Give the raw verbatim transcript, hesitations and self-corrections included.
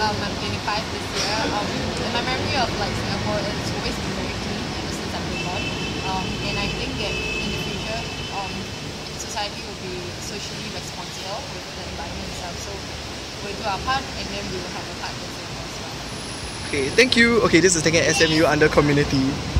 um, I'm twenty-five this year. Um, in my memory of like Singapore, it's always been very clean ever since I've been born. Um, and I think that in the future, um, society will be socially responsible with the environment itself. So we'll do our part, and then we will have a part in Singapore as well. Okay, thank you. Okay, this is taking S M U under community.